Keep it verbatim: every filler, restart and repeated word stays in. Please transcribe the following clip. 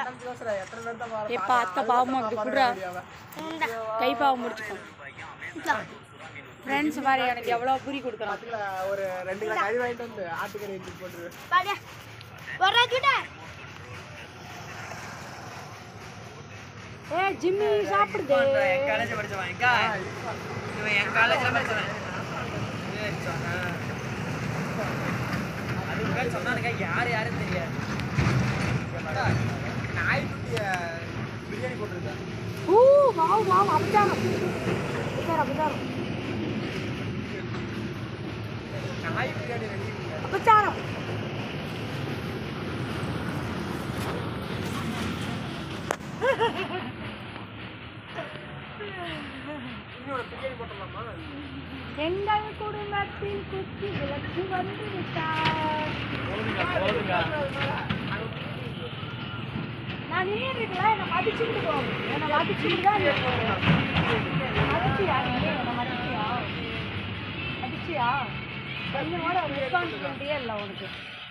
எப்பா அத்தை பாவமா அப்படி குடுறா கை பாவம் முடிச்சுக்கோ ஃப்ரெண்ட்ஸ் மாதிரி எனக்கு எவ்வளோ பூரி கொடுக்குறான் ஒரு ரெண்டு கிலோ கறி வாங்கிட்டு வந்து ஆட்டுக்கறி எடுத்து போட்டுரு ஏ ஜிம்மி சாப்பிடுது என் காலேஜ் படிச்சவன் எங்க இவன் என் காலேஜ்ல படிச்சவன் அதுக்கு மேல சொன்னானுங்க யார் யாருன்னு தெரியாது நாய்க்குட்டிய பிரியாணி போட்டுருக்கேன் ஊ வாவ் வாவ் அபச்சாரம் சார் அபச்சாரம் நாய் பிரியாணி ரெடி அபச்சாரம் இன்னொரு பிரியாணி போட்டுடலாமா எங்கள் குடும்பத்தில் குத்தி விளக்கு வந்து விட்டார் நான் நின்றுருக்கல என்னை மதிச்சுட்டு போகும் என்னை மதிச்சுட்டு தான் மதிச்சியா நீ என்னை மதிச்சியா மதிச்சியா கொஞ்சம் கூட ரெஸ்பான்சிபிலிட்டியே இல்லை உனக்கு